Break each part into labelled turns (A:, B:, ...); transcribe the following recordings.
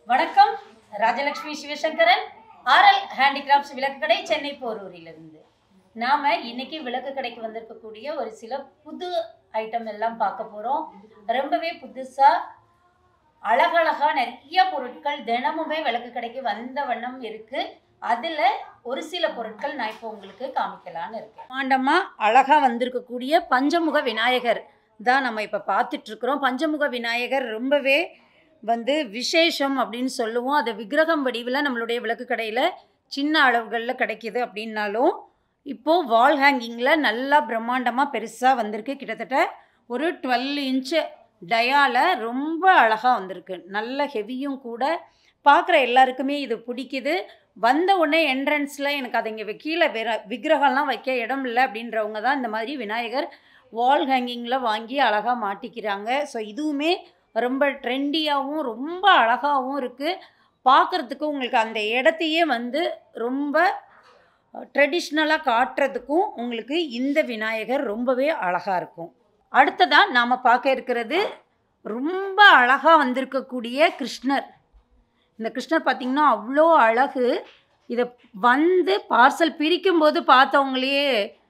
A: வணக்கம். Rajalakshmi Sivasankaran, RL handicrafts விளக்கு கடை, சென்னை போரூரிலிருந்து. நாம் இன்னைக்கு விளக்கு கடைக்கு வந்திருக்கக்கூடிய ஒரு சில புது ஐட்டம் எல்லாம் பார்க்க போகிறோம். ரொம்பவே புதுசாக அழகழகாக நிறைய பொருட்கள் தினமுமே விளக்கு கடைக்கு வந்த வண்ணம் இருக்குது. அதில் ஒரு சில பொருட்கள் நான் இப்போ உங்களுக்கு காமிக்கலான்னு இருக்கேன். மாண்டமாக அழகாக வந்திருக்கக்கூடிய பஞ்சமுக விநாயகர் தான் நம்ம இப்போ பார்த்துட்ருக்குறோம். பஞ்சமுக விநாயகர் ரொம்பவே விசேஷம் அப்படின்னு சொல்லுவோம். அது விக்கிரகம் வடிவில் நம்மளுடைய விளக்கு கடையில் சின்ன அளவுகளில் கிடைக்கிது அப்படின்னாலும் இப்போது வால் ஹேங்கிங்கில் நல்லா பிரம்மாண்டமாக பெருசாக வந்திருக்கு. கிட்டத்தட்ட ஒரு 12 இன்ச்சு டயாவில் ரொம்ப அழகாக வந்திருக்கு. நல்ல ஹெவியும் கூட. பார்க்குற எல்லாருக்குமே இது பிடிக்குது. வந்த உடனே என்ட்ரன்ஸில் எனக்கு அதை இங்கே கீழே வேறு விக்கிரகம்லாம் வைக்க இடம் இல்லை அப்படின்றவங்க தான் இந்த மாதிரி விநாயகர் வால் ஹேங்கிங்கில் வாங்கி அழகாக மாட்டிக்கிறாங்க. ஸோ இதுவுமே ரொம்ப ட்ரெண்டியாகவும் ரொம்ப அழகாகவும் இருக்குது. பார்க்குறதுக்கு உங்களுக்கு அந்த இடத்தையே ரொம்ப ட்ரெடிஷ்னலாக காட்டுறதுக்கும் உங்களுக்கு இந்த விநாயகர் ரொம்பவே அழகாக இருக்கும். அடுத்ததாக நாம் பார்க்க இருக்கிறது ரொம்ப அழகாக வந்திருக்கக்கூடிய கிருஷ்ணர். இந்த கிருஷ்ணர் பார்த்திங்கன்னா அவ்வளோ அழகு. இதை பார்சல் பிரிக்கும்போது பார்த்தவங்களே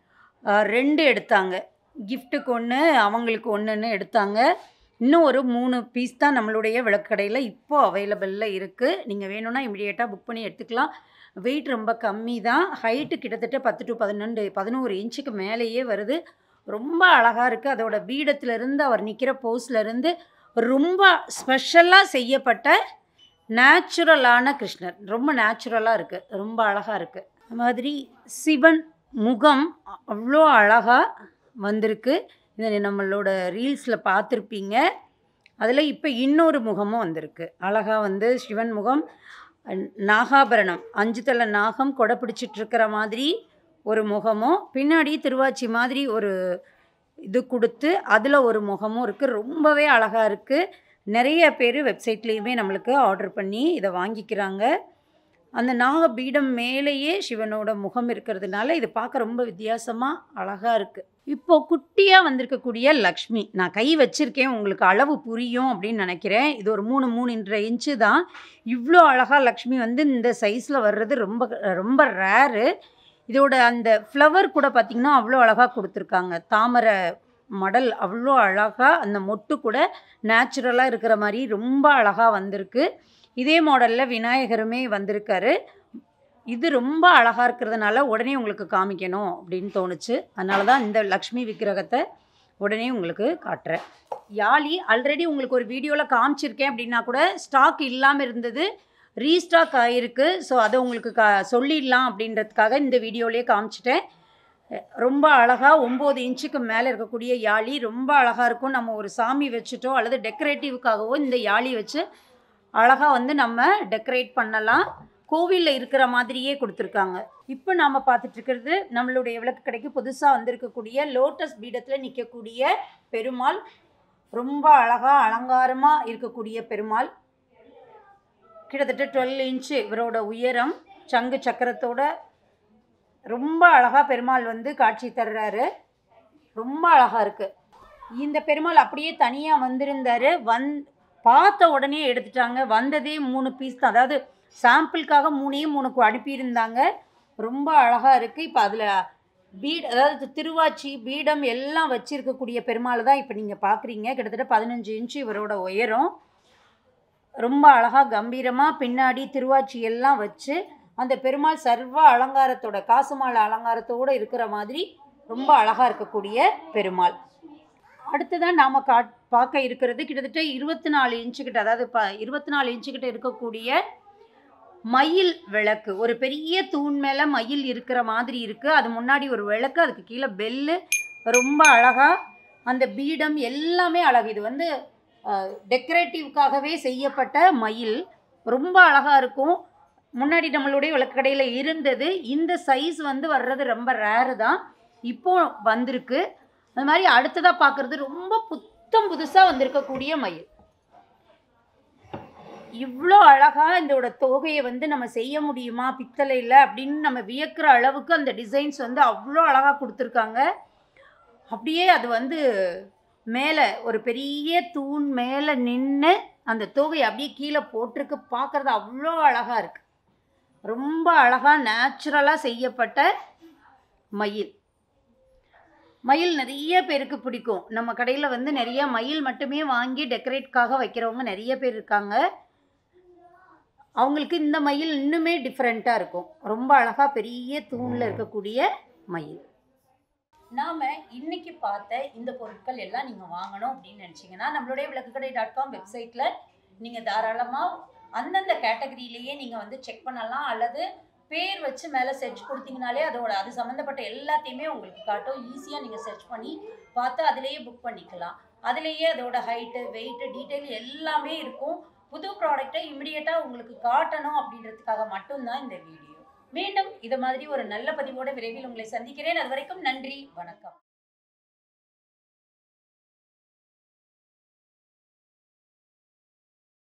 A: 2 எடுத்தாங்க. கிஃப்ட்டுக்கு 1, அவங்களுக்கு 1ன்னு எடுத்தாங்க. இன்னும் ஒரு 3 பீஸ் தான் நம்மளுடைய விளக்கு கடையில் இப்போது அவைலபிளில் இருக்குது. நீங்கள் வேணும்னா இமிடியேட்டாக புக் பண்ணி எடுத்துக்கலாம். வெயிட் ரொம்ப கம்மி தான். ஹைட்டு கிட்டத்தட்ட 10 to 11 இன்ச்சுக்கு மேலேயே வருது. ரொம்ப அழகாக இருக்குது. அதோட பீடத்துலேருந்து அவர் நிற்கிற போஸ்லேருந்து ரொம்ப ஸ்பெஷலாக செய்யப்பட்ட நேச்சுரலான கிருஷ்ணர். ரொம்ப நேச்சுரலாக இருக்குது. ரொம்ப அழகாக இருக்குது. அது மாதிரி சிவன் முகம் அவ்வளோ அழகாக வந்திருக்கு. இதை நம்மளோட ரீல்ஸில் பார்த்துருப்பீங்க. அதில் இப்போ இன்னொரு முகமும் வந்திருக்கு. அழகாக சிவன் முகம், நாகாபரணம் 5 தலை நாகம் கொடை பிடிச்சிட்ருக்கிற மாதிரி ஒரு முகமும், பின்னாடி திருவாச்சி மாதிரி ஒரு இது கொடுத்து அதில் ஒரு முகமும் இருக்குது. ரொம்பவே அழகாக இருக்குது. நிறைய பேர் வெப்சைட்லேயுமே நம்மளுக்கு ஆர்டர் பண்ணி இதை வாங்கிக்கிறாங்க. அந்த நாகபீடம் மேலேயே சிவனோட முகம் இருக்கிறதுனால இது பார்க்க ரொம்ப வித்தியாசமாக அழகாக இருக்குது. இப்போது குட்டியாக வந்திருக்கக்கூடிய லக்ஷ்மி, நான் கை வச்சுருக்கேன், உங்களுக்கு அளவு புரியும் அப்படின்னு நினைக்கிறேன். இது ஒரு 3.5 இன்ச்சு தான். இவ்வளோ அழகாக லக்ஷ்மி இந்த சைஸில் வர்றது ரொம்ப ரொம்ப ரேரு. இதோட அந்த ஃப்ளவர் கூட பார்த்திங்கன்னா அவ்வளோ அழகாக கொடுத்துருக்காங்க. தாமரை மடல் அவ்வளோ அழகாக, அந்த மொட்டு கூட நேச்சுரலாக இருக்கிற மாதிரி ரொம்ப அழகாக வந்திருக்கு. இதே மாடலில் விநாயகருமே வந்திருக்காரு. இது ரொம்ப அழகாக இருக்கிறதுனால உடனே உங்களுக்கு காமிக்கணும் அப்படின்னு தோணுச்சு. அதனால தான் இந்த லக்ஷ்மி விக்கிரகத்தை உடனே உங்களுக்கு காட்டுறேன். யாழி ஆல்ரெடி உங்களுக்கு ஒரு வீடியோவில் காமிச்சிருக்கேன் அப்படின்னா கூட ஸ்டாக் இல்லாமல் இருந்தது, ரீஸ்டாக் ஆகிருக்கு. ஸோ அதை உங்களுக்கு சொல்லிடலாம் அப்படின்றதுக்காக இந்த வீடியோலேயே காமிச்சிட்டேன். ரொம்ப அழகாக 9 இன்ச்சுக்கு மேலே இருக்கக்கூடிய யாழி ரொம்ப அழகாக இருக்கும். நம்ம ஒரு சாமி வச்சுட்டோ அல்லது டெக்கரேட்டிவ்க்காகவோ இந்த யாழி வச்சு அழகாக நம்ம டெக்கரேட் பண்ணலாம். கோவிலில் இருக்கிற மாதிரியே கொடுத்துருக்காங்க. இப்போ நாம் பார்த்துட்ருக்கிறது நம்மளுடைய விளக்கு கடைக்கு புதுசாக வந்திருக்கக்கூடிய லோட்டஸ் பீடத்தில் நிற்கக்கூடிய பெருமாள். ரொம்ப அழகாக அலங்காரமாக இருக்கக்கூடிய பெருமாள். கிட்டத்தட்ட 12 இன்ச்சு இவரோட உயரம். சங்கு சக்கரத்தோட ரொம்ப அழகாக பெருமாள் காட்சி தர்றாரு. ரொம்ப அழகாக இருக்குது. இந்த பெருமாள் அப்படியே தனியாக வந்திருந்தார். பார்த்த உடனே எடுத்துட்டாங்க. வந்ததே 3 பீஸ் தான். அதாவது சாம்பிளுக்காக 3 அனுப்பியிருந்தாங்க. ரொம்ப அழகாக இருக்குது. இப்போ அதில் அதாவது திருவாச்சி பீடம் எல்லாம் வச்சுருக்கக்கூடிய பெருமாள் தான் இப்போ நீங்கள் பார்க்குறீங்க. கிட்டத்தட்ட 15 இன்ச்சு இவரோட உயரம். ரொம்ப அழகாக கம்பீரமாக பின்னாடி திருவாச்சி எல்லாம் வச்சு அந்த பெருமாள் சர்வ அலங்காரத்தோட, காசு மாலை அலங்காரத்தோடு இருக்கிற மாதிரி ரொம்ப அழகாக இருக்கக்கூடிய பெருமாள். அடுத்ததான் நாம் பார்க்க இருக்கிறது கிட்டத்தட்ட 24 இன்ச்சுக்கிட்ட, அதாவது 24 இன்ச்சுக்கிட்ட இருக்கக்கூடிய மயில் விளக்கு. ஒரு பெரிய தூண் மேலே மயில் இருக்கிற மாதிரி இருக்குது. அது முன்னாடி ஒரு விளக்கு, அதுக்கு கீழே பெல்லு. ரொம்ப அழகாக அந்த பீடம் எல்லாமே அழகு. இது டெக்கரேட்டிவ்காகவே செய்யப்பட்ட மயில். ரொம்ப அழகாக இருக்கும். முன்னாடி நம்மளுடைய விளக்கு கடையில் இருந்தது. இந்த சைஸ் வர்றது ரொம்ப ரேரு தான். இப்போது வந்திருக்கு. அது மாதிரி அடுத்ததாக பார்க்குறது ரொம்ப புதுசாக வந்திருக்கக்கூடிய மயில். இவ்வளோ அழகாக இதோட தொகையை நம்ம செய்ய முடியுமா பித்தளையில் அப்படின்னு நம்ம வியக்கிற அளவுக்கு அந்த டிசைன்ஸ் அவ்வளோ அழகாக கொடுத்துருக்காங்க. அப்படியே அது மேலே ஒரு பெரிய தூண் மேலே நின்று அந்த தோகை அப்படியே கீழே போட்டிருக்கு. பார்க்குறது அவ்வளோ அழகாக இருக்குது. ரொம்ப அழகாக நேச்சுரலாக செய்யப்பட்ட மயில். மயில் நிறைய பேருக்கு பிடிக்கும். நம்ம கடையில் வந்து நிறைய மயில் மட்டுமே வாங்கி டெக்கரேட்காக வைக்கிறவங்க நிறைய பேர் இருக்காங்க. அவங்களுக்கு இந்த மயில் இன்னுமே டிஃப்ரெண்ட்டாக இருக்கும். ரொம்ப அழகாக பெரிய தூணில் இருக்கக்கூடிய மயில். நாம் இன்னைக்கு பார்த்த இந்த பொருட்கள் எல்லாம் நீங்கள் வாங்கணும் அப்படின்னு நினச்சிங்கன்னா நம்மளுடைய விளக்குக்கடை.com வெப்சைட்டில் நீங்கள் தாராளமாக அந்தந்த கேட்டகரியிலேயே நீங்கள் வந்து செக் பண்ணலாம். அல்லது பேர் வச்சு மேலே சர்ச் கொடுத்தீங்கனாலே அது சம்மந்தப்பட்ட எல்லாத்தையுமே உங்களுக்கு காட்டும். ஈஸியாக நீங்கள் சர்ச் பண்ணி பார்த்து அதிலேயே புக் பண்ணிக்கலாம். அதிலேயே அதோட ஹைட்டு, வெயிட்டு, டீட்டெயில் எல்லாமே இருக்கும். புது ப்ராடக்டை இமிடியேட்டாக உங்களுக்கு காட்டணும் அப்படின்றதுக்காக மட்டும்தான் இந்த வீடியோ. மீண்டும் இது மாதிரி ஒரு நல்ல பதிவோடு விரைவில் உங்களை சந்திக்கிறேன். அது வரைக்கும் நன்றி, வணக்கம்.